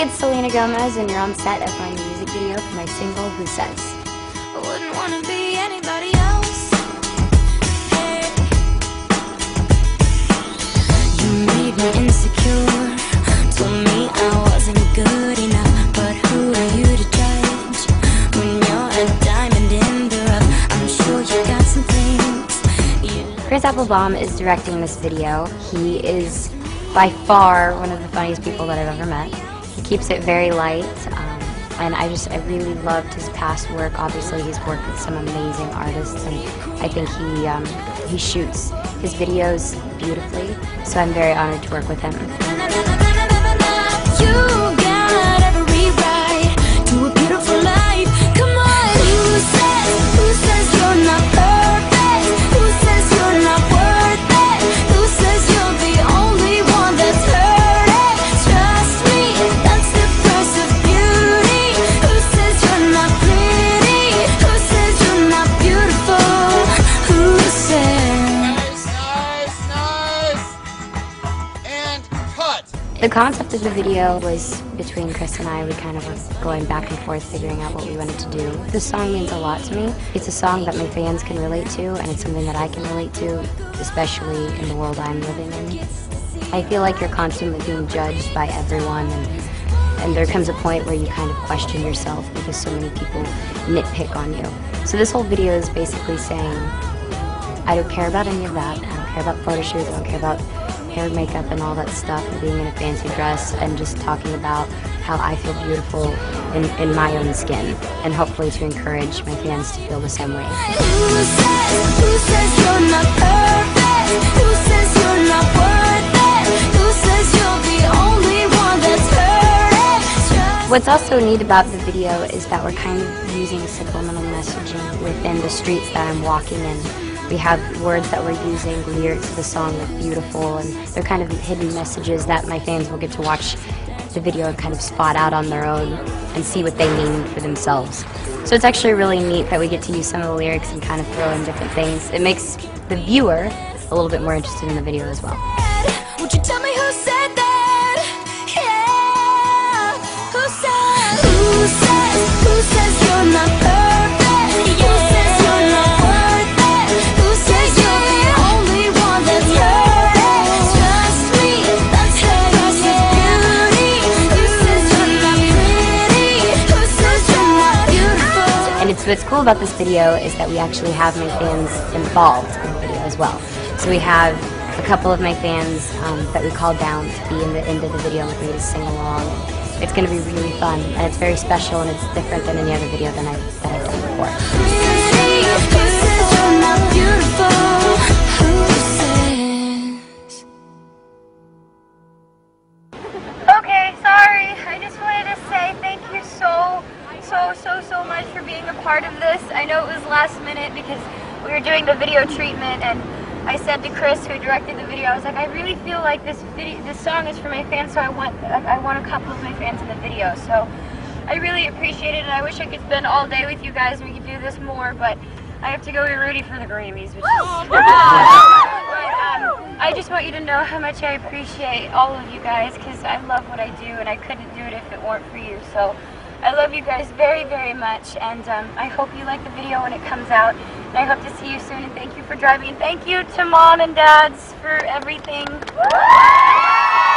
Hey, it's Selena Gomez, and you're on set of my music video for my single, Who Says? I wouldn't want to be anybody else. Hey. You made me insecure, told me I wasn't good enough. But who are you to judge when you're a diamond in the rough? I'm sure you got some things. Chris Applebaum is directing this video. He is by far one of the funniest people that I've ever met. He keeps it very light, and I really loved his past work. Obviously, he's worked with some amazing artists, and I think he shoots his videos beautifully, so I'm very honored to work with him. You got every right to a beautiful life. Come on, who says you're not perfect? Who says you're not worth it? Who says you're the only one that's hurting? Trust me, that's the price of beauty. Who says you're not pretty? Who says you're not beautiful? Who says? Nice. And cut. The concept of the video was between Chris and I. We kind of were going back and forth figuring out what we wanted to do. This song means a lot to me. It's a song that my fans can relate to, and it's something that I can relate to, especially in the world I'm living in. I feel like you're constantly being judged by everyone, and there comes a point where you kind of question yourself because so many people nitpick on you. So this whole video is basically saying, I don't care about any of that. I don't care about photo shoots. I don't care about hair, makeup, and all that stuff, and being in a fancy dress, and just talking about how I feel beautiful in my own skin, and hopefully to encourage my fans to feel the same way. Who says you're not perfect? Who says you're not worth it? Who says you're the only one that's hurting? What's also neat about the video is that we're kind of using subliminal messaging within the streets that I'm walking in. We have words that we're using, lyrics of the song look beautiful, and they're kind of hidden messages that my fans will get to watch the video and kind of spot out on their own and see what they mean for themselves. So it's actually really neat that we get to use some of the lyrics and kind of throw in different things. It makes the viewer a little bit more interested in the video as well. Would you tell me who said that? Yeah. Who says you're not perfect? Who says you're not worth it? Who says you're the only one that's hurting? Trust me, that's the price of beauty. Who says you're not pretty? Who says you're not beautiful? And what's cool about this video is that we actually have my fans involved in the video as well. So we have a couple of my fans that we called down to be in the end of the video with me to sing along. It's going to be really fun, and it's very special, and it's different than any other video that I've done before. Okay, sorry. I just wanted to say thank you so much for being a part of this. I know it was last minute because we were doing the video treatment, and I said to Chris, who directed the video, I was like, I really feel like this song is for my fans, so I want a couple of my fans in the video. So I really appreciate it, and I wish I could spend all day with you guys and we could do this more, but I have to go get ready for the Grammys, which is but I just want you to know how much I appreciate all of you guys, because I love what I do, and I couldn't do it if it weren't for you. So I love you guys very, very much, and I hope you like the video when it comes out. And I hope to see you soon, and thank you for driving. And thank you to Mom and Dads for everything.